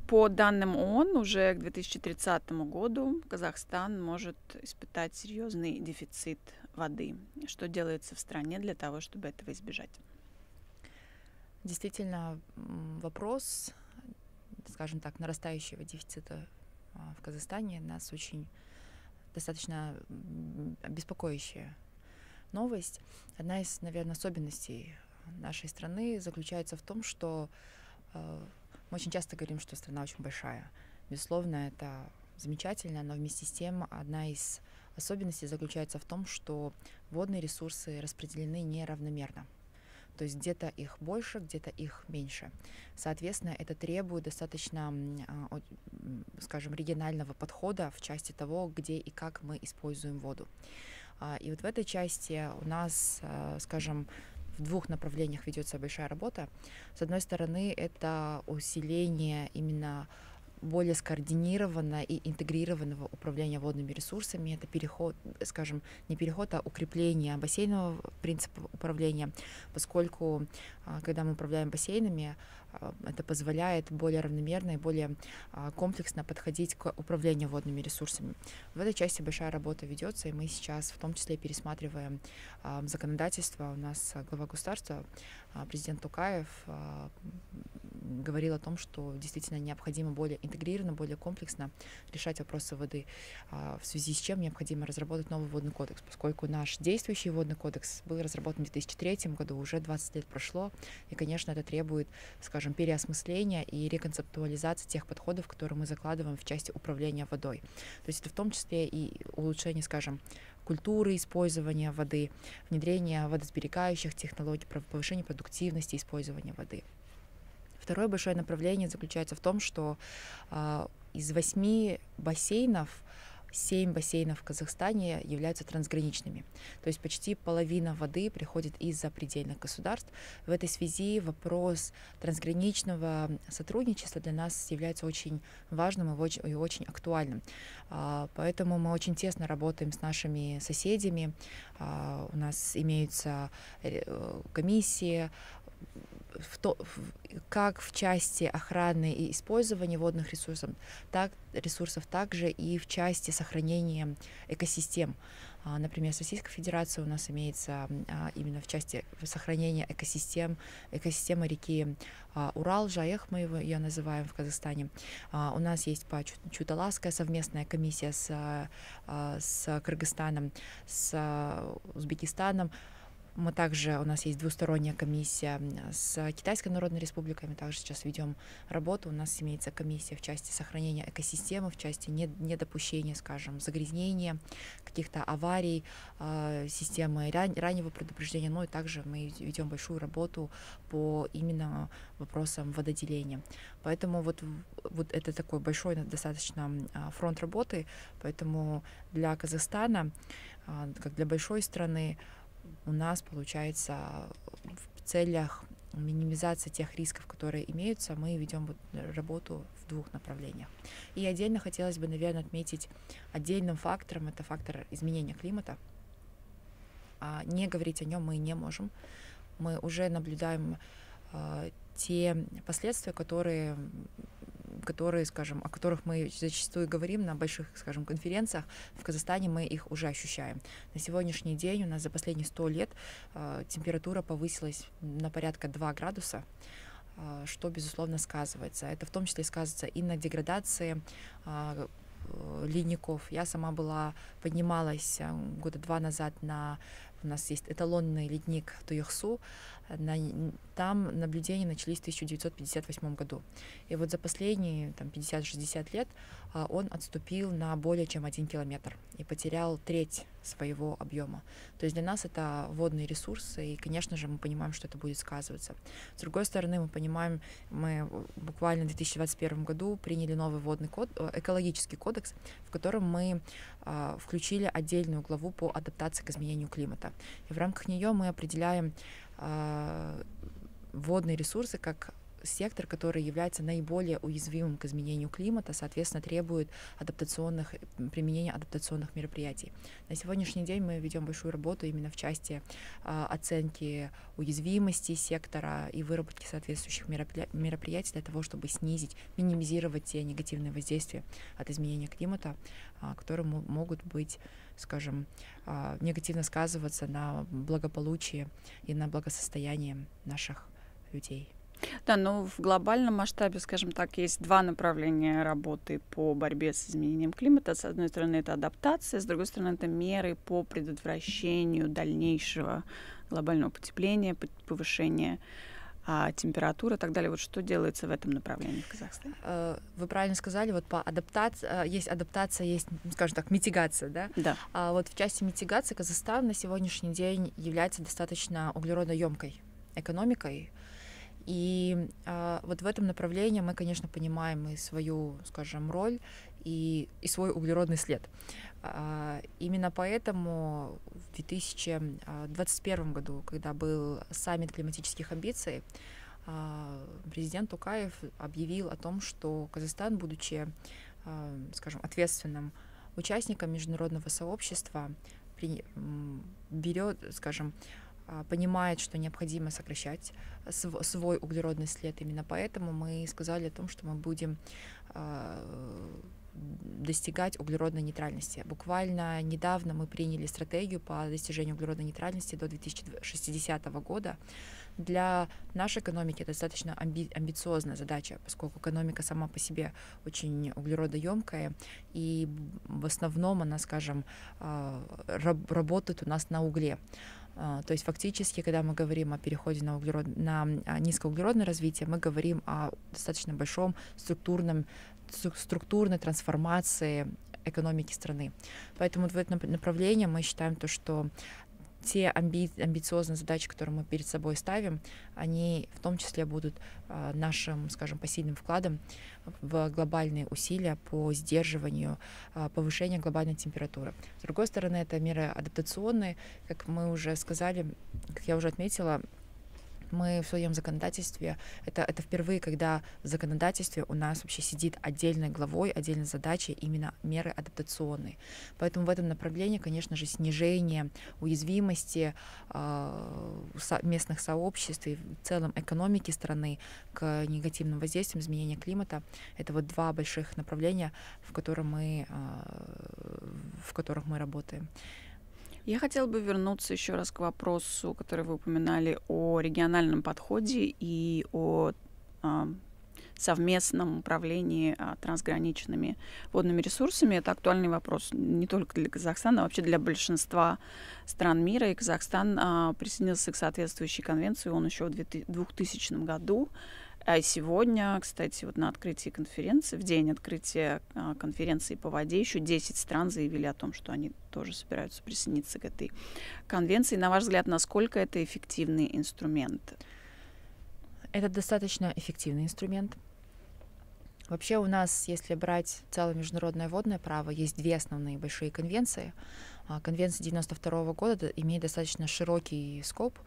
По данным ООН, уже к 2030 году Казахстан может испытать серьезный дефицит воды. Что делается в стране для того, чтобы этого избежать? Действительно, вопрос, скажем так, нарастающего дефицита в Казахстане нас очень достаточно беспокоящая новость. Одна из, наверное, особенностей нашей страны заключается в том, что мы очень часто говорим, что страна очень большая. Безусловно, это замечательно, но вместе с тем одна из особенностей заключается в том, что водные ресурсы распределены неравномерно. То есть где-то их больше, где-то их меньше. Соответственно, это требует достаточно, скажем, регионального подхода в части того, где и как мы используем воду. И вот в этой части у нас, скажем, в двух направлениях ведется большая работа. С одной стороны, это усиление именно более скоординированного и интегрированного управления водными ресурсами. Это переход, скажем, не переход, а укрепление бассейнового принципа управления, поскольку, когда мы управляем бассейнами, это позволяет более равномерно и более комплексно подходить к управлению водными ресурсами. В этой части большая работа ведется, и мы сейчас в том числе пересматриваем законодательство. У нас глава государства, президент Токаев, говорил о том, что действительно необходимо более интегрированно, более комплексно решать вопросы воды, в связи с чем необходимо разработать новый водный кодекс, поскольку наш действующий водный кодекс был разработан в 2003 году, уже 20 лет прошло, и, конечно, это требует, скажем, переосмысления и реконцептуализации тех подходов, которые мы закладываем в части управления водой. То есть это в том числе и улучшение, скажем, культуры использования воды, внедрение водосберегающих технологий, повышение продуктивности использования воды. Второе большое направление заключается в том, что из 8 бассейнов 7 бассейнов в Казахстане являются трансграничными. То есть почти половина воды приходит из запредельных государств. В этой связи вопрос трансграничного сотрудничества для нас является очень важным и очень актуальным. Поэтому мы очень тесно работаем с нашими соседями. У нас имеются комиссии, как в части охраны и использования водных ресурсов, также и в части сохранения экосистем. Например, с Российской Федерацией у нас имеется именно в части сохранения экосистемы реки Урал, Жаех мы ее называем в Казахстане. У нас есть Чуталасская совместная комиссия с Кыргызстаном, с Узбекистаном. У нас есть двусторонняя комиссия с Китайской Народной Республикой. Мы также сейчас ведем работу. У нас имеется комиссия в части сохранения экосистемы, в части недопущения, скажем, загрязнения, каких-то аварий, системы раннего предупреждения. Ну и также мы ведем большую работу по именно вопросам вододеления. Поэтому вот это такой большой достаточно фронт работы. Поэтому для Казахстана, как для большой страны, у нас, получается, в целях минимизации тех рисков, которые имеются, мы ведем работу в двух направлениях. И отдельно хотелось бы, наверное, отметить отдельным фактором, это фактор изменения климата. Не говорить о нем мы не можем. Мы уже наблюдаем те последствия, которые, скажем, о которых мы зачастую говорим на больших, скажем, конференциях. В Казахстане мы их уже ощущаем. На сегодняшний день у нас за последние 100 лет температура повысилась на порядка 2 градуса, что, безусловно, сказывается. Это в том числе сказывается и на деградации ледников. Я сама поднималась года 2 назад у нас есть эталонный ледник Туйхсу. Там наблюдения начались в 1958 году. И вот за последние 50-60 лет он отступил на более чем 1 километр и потерял треть своего объема. То есть для нас это водные ресурсы, и, конечно же, мы понимаем, что это будет сказываться. С другой стороны, мы буквально в 2021 году приняли новый экологический кодекс, в котором мы включили отдельную главу по адаптации к изменению климата. И в рамках нее мы определяем водные ресурсы как сектор, который является наиболее уязвимым к изменению климата, соответственно, требует применения адаптационных мероприятий. На сегодняшний день мы ведем большую работу именно в части оценки уязвимости сектора и выработки соответствующих мероприятий для того, чтобы минимизировать те негативные воздействия от изменения климата, которые могут быть, скажем, негативно сказываться на благополучии и на благосостоянии наших людей. Да, но в глобальном масштабе, скажем так, есть два направления работы по борьбе с изменением климата. С одной стороны, это адаптация, с другой стороны, это меры по предотвращению дальнейшего глобального потепления, повышения температуры и так далее. Вот что делается в этом направлении в Казахстане? Вы правильно сказали, вот по адаптации есть адаптация, есть, скажем так, митигация, да? Да. А вот в части митигации Казахстан на сегодняшний день является достаточно углеродоемкой экономикой. И вот в этом направлении мы, конечно, понимаем и свою, скажем, роль, и свой углеродный след. Именно поэтому в 2021 году, когда был саммит климатических амбиций, президент Токаев объявил о том, что Казахстан, будучи, скажем, ответственным участником международного сообщества, берет, скажем, понимает, что необходимо сокращать свой углеродный след. Именно поэтому мы сказали о том, что мы будем достигать углеродной нейтральности. Буквально недавно мы приняли стратегию по достижению углеродной нейтральности до 2060 года. Для нашей экономики это достаточно амбициозная задача, поскольку экономика сама по себе очень углеродоемкая, и в основном она, скажем, работает у нас на угле. То есть фактически, когда мы говорим о переходе на низкоуглеродное развитие, мы говорим о достаточно большом структурной трансформации экономики страны. Поэтому в этом направлении мы считаем то, что те амбициозные задачи, которые мы перед собой ставим, они в том числе будут нашим, скажем, посильным вкладом в глобальные усилия по сдерживанию повышения глобальной температуры. С другой стороны, это меры адаптационные. Как мы уже сказали, как я уже отметила, мы в своем законодательстве, это впервые, когда в законодательстве у нас вообще сидит отдельной главой, отдельной задачей именно меры адаптационные. Поэтому в этом направлении, конечно же, снижение уязвимости местных сообществ и в целом экономики страны к негативным воздействиям изменения климата, это вот два больших направления, в которых мы работаем. Я хотела бы вернуться еще раз к вопросу, который вы упоминали, о региональном подходе и о совместном управлении трансграничными водными ресурсами. Это актуальный вопрос не только для Казахстана, а вообще для большинства стран мира. И Казахстан присоединился к соответствующей конвенции, он еще в 2000 году. А сегодня, кстати, вот на открытии конференции, в день открытия конференции по воде, еще 10 стран заявили о том, что они тоже собираются присоединиться к этой конвенции. На ваш взгляд, насколько это эффективный инструмент? Это достаточно эффективный инструмент. Вообще у нас, если брать целое международное водное право, есть две основные большие конвенции. Конвенция 1992 года имеет достаточно широкий скоп,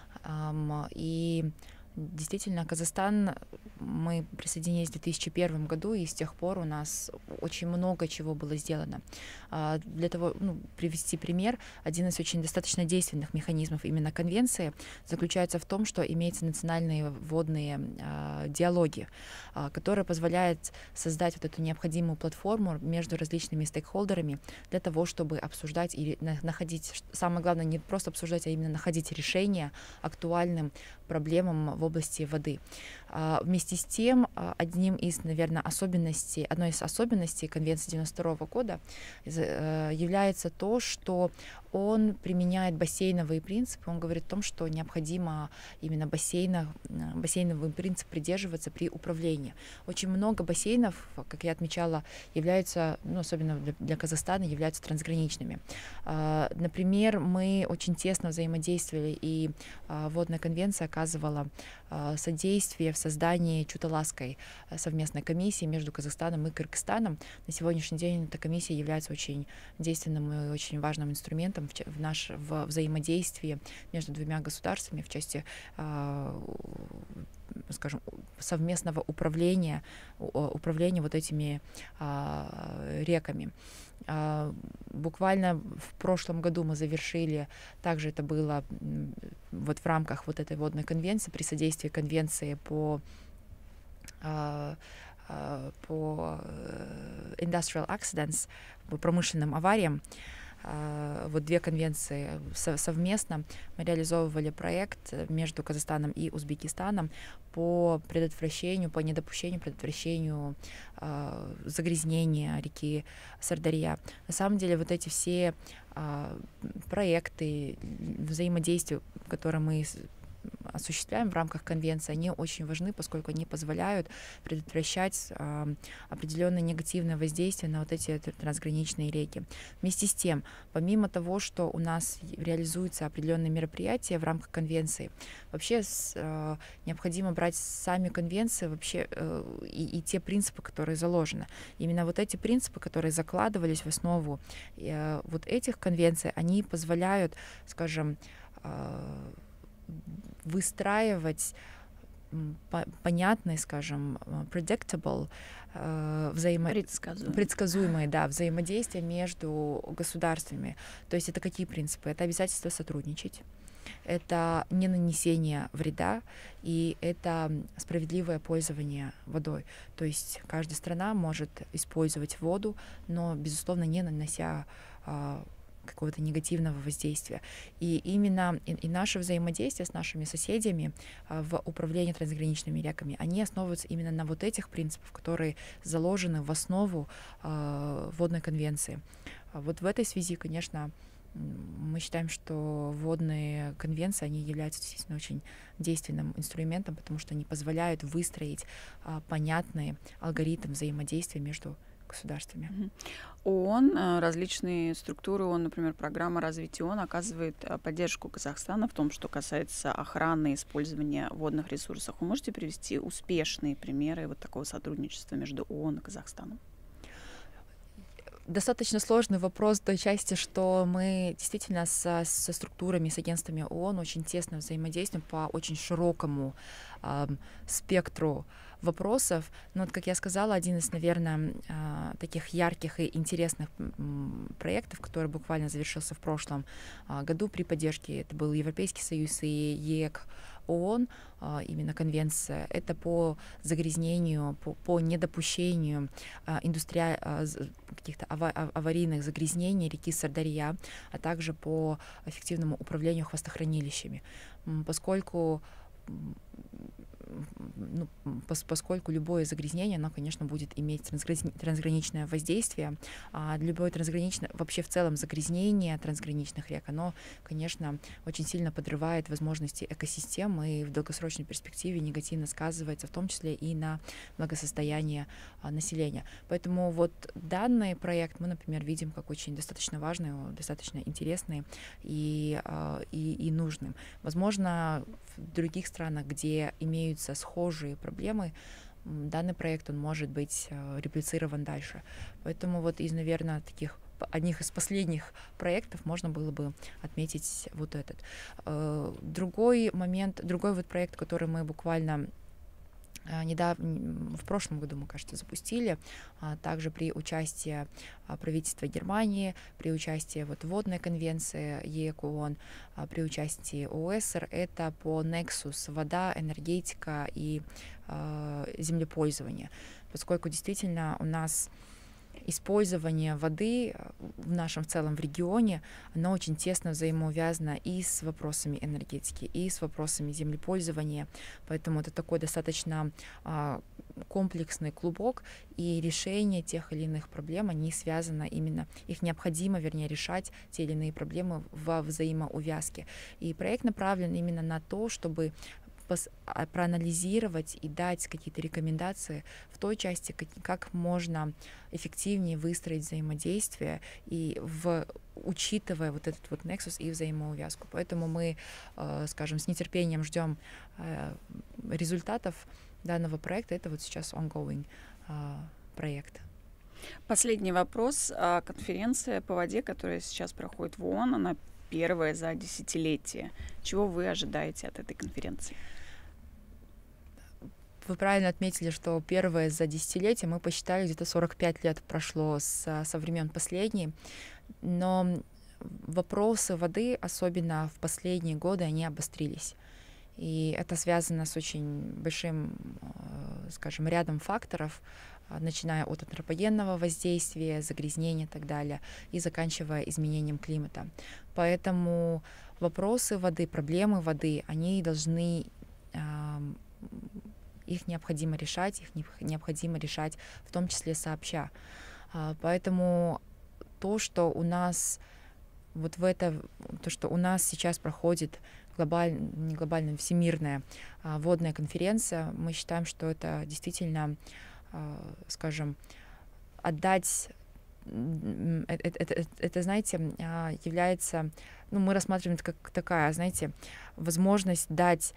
и действительно, Казахстан, мы присоединились в 2001 году, и с тех пор у нас очень много чего было сделано. Для того, привести пример, один из очень достаточно действенных механизмов именно конвенции заключается в том, что имеются национальные водные диалоги, которые позволяют создать вот эту необходимую платформу между различными стейкхолдерами для того, чтобы обсуждать или находить, самое главное, не просто обсуждать, а именно находить решения актуальным проблемам в области воды. Вместе с тем, одной из особенностей Конвенции 1992 года является то, что он применяет бассейновые принципы. Он говорит о том, что необходимо именно бассейновый принцип придерживаться при управлении. Очень много бассейнов, как я отмечала, являются, особенно для Казахстана, являются трансграничными. Например, мы очень тесно взаимодействовали, и Водная конвенция оказывала содействие в создании Чуталасской совместной комиссии между Казахстаном и Кыргызстаном. На сегодняшний день эта комиссия является очень действенным и очень важным инструментом в взаимодействии между двумя государствами в части скажем, совместного управления вот этими реками. Буквально в прошлом году мы завершили, также это было вот в рамках вот этой водной конвенции, при содействии конвенции по industrial accidents, по промышленным авариям. Вот две конвенции совместно мы реализовывали проект между Казахстаном и Узбекистаном по предотвращению загрязнения реки Сырдарья. На самом деле вот эти все проекты, взаимодействия, которые мы осуществляем в рамках конвенции, они очень важны, поскольку они позволяют предотвращать определенное негативное воздействие на вот эти трансграничные реки. Вместе с тем, помимо того, что у нас реализуются определенные мероприятия в рамках конвенции, вообще необходимо брать сами конвенции вообще и те принципы, которые заложены. Именно вот эти принципы, которые закладывались в основу вот этих конвенций, они позволяют, скажем, выстраивать понятные, скажем, predictable, предсказуемые, да, взаимодействия между государствами. То есть это какие принципы? Это обязательство сотрудничать, это не нанесение вреда, и это справедливое пользование водой. То есть каждая страна может использовать воду, но, безусловно, не нанося какого-то негативного воздействия. И именно и наше взаимодействие с нашими соседями в управлении трансграничными реками, они основываются именно на вот этих принципах, которые заложены в основу водной конвенции. Вот в этой связи, конечно, мы считаем, что водные конвенции, они являются действительно очень действенным инструментом, потому что они позволяют выстроить понятный алгоритм взаимодействия между государствами. ООН, различные структуры ООН, например, программа развития ООН оказывает поддержку Казахстана в том, что касается охраны и использования водных ресурсов. Вы можете привести успешные примеры вот такого сотрудничества между ООН и Казахстаном? Достаточно сложный вопрос в той части, что мы действительно со структурами, с агентствами ООН очень тесно взаимодействуем по очень широкому спектру вопросов. Но, вот, как я сказала, один из, наверное, таких ярких и интересных проектов, который буквально завершился в прошлом году при поддержке, это был Европейский Союз и ЕЭК ООН, именно конвенция, это по загрязнению, по недопущению каких-то аварийных загрязнений реки Сырдарья, а также по эффективному управлению хвостохранилищами. Поскольку любое загрязнение, оно, конечно, будет иметь трансграничное воздействие. Любое трансграничное, вообще в целом загрязнение трансграничных рек, оно, конечно, очень сильно подрывает возможности экосистем и в долгосрочной перспективе негативно сказывается, в том числе и на благосостояние населения. Поэтому вот данный проект мы, например, видим как очень достаточно важный, достаточно интересный и нужным. Возможно, в других странах, где имеются схожие проблемы, данный проект, он может быть реплицирован дальше. Поэтому вот из, наверное, одних из последних проектов можно было бы отметить вот этот. Другой вот проект, который мы буквально недавно, в прошлом году, мы, кажется, запустили, также при участии правительства Германии, при участии водной конвенции ЕЭК ООН, при участии ОЭСР, это по Nexus вода, энергетика и землепользование, поскольку действительно у нас использование воды в нашем целом в регионе, оно очень тесно взаимоувязано и с вопросами энергетики, и с вопросами землепользования. Поэтому это такой достаточно комплексный клубок, и решение тех или иных проблем, они связаны именно, их необходимо, решать те или иные проблемы во взаимоувязке. И проект направлен именно на то, чтобы проанализировать и дать какие-то рекомендации в той части, как можно эффективнее выстроить взаимодействие, и учитывая вот этот вот nexus и взаимоувязку. Поэтому мы, скажем, с нетерпением ждем результатов данного проекта. Это вот сейчас ongoing проект. Последний вопрос. Конференция по воде, которая сейчас проходит в ООН, она первая за десятилетие. Чего вы ожидаете от этой конференции? вы правильно отметили, что первое за десятилетие мы посчитали, где-то 45 лет прошло со времен последней, но вопросы воды, особенно в последние годы, они обострились. И это связано с очень большим, скажем, рядом факторов, начиная от антропогенного воздействия, загрязнения и так далее, и заканчивая изменением климата. Поэтому вопросы воды, проблемы воды, они должны, их необходимо решать, в том числе сообща. Поэтому то, что у нас сейчас проходит не глобальная, всемирная водная конференция, мы считаем, что это действительно, скажем, отдать, это, знаете, является, мы рассматриваем это как такая, знаете, возможность дать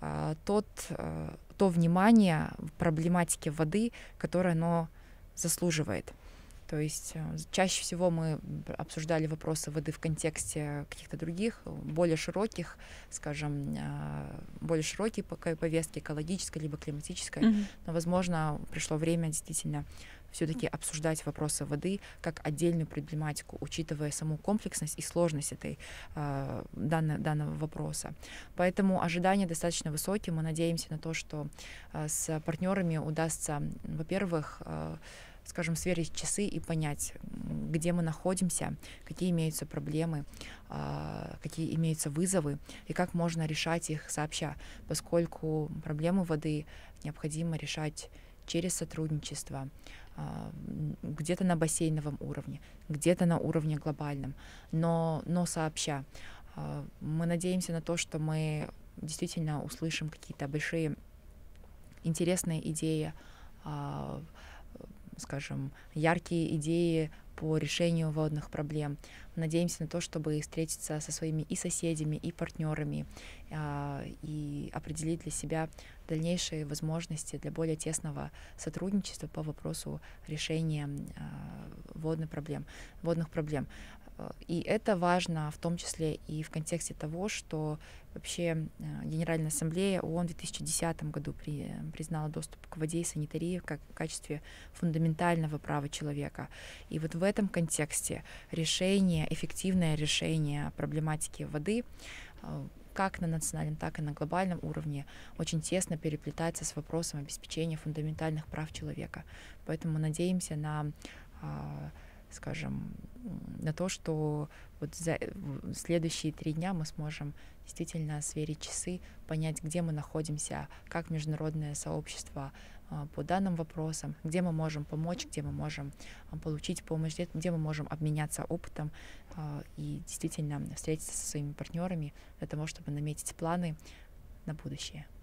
то внимание проблематике воды, которое оно заслуживает. То есть чаще всего мы обсуждали вопросы воды в контексте каких-то других, более широких, скажем, более широкие повестки, экологической либо климатической. Mm-hmm. Но, возможно, пришло время действительно все-таки обсуждать вопросы воды как отдельную проблематику, учитывая саму комплексность и сложность данного вопроса. Поэтому ожидания достаточно высокие. Мы надеемся на то, что с партнерами удастся, во-первых, скажем, сверить часы и понять, где мы находимся, какие имеются проблемы, какие имеются вызовы и как можно решать их сообща, поскольку проблемы воды необходимо решать через сотрудничество, где-то на бассейновом уровне, где-то на уровне глобальном, но сообща. Мы надеемся на то, что мы действительно услышим какие-то большие интересные идеи, скажем, яркие идеи по решению водных проблем. Надеемся на то, чтобы встретиться со своими и соседями, и партнерами, и определить для себя дальнейшие возможности для более тесного сотрудничества по вопросу решения водных проблем. И это важно в том числе и в контексте того, что вообще Генеральная ассамблея ООН в 2010 году признала доступ к воде и санитарии как в качестве фундаментального права человека. И вот в этом контексте эффективное решение проблематики воды как на национальном, так и на глобальном уровне очень тесно переплетается с вопросом обеспечения фундаментальных прав человека. Поэтому мы надеемся на то, что вот за следующие 3 дня мы сможем действительно сверить часы, понять, где мы находимся, как международное сообщество по данным вопросам, где мы можем помочь, где мы можем получить помощь, где мы можем обменяться опытом и действительно встретиться со своими партнерами для того, чтобы наметить планы на будущее.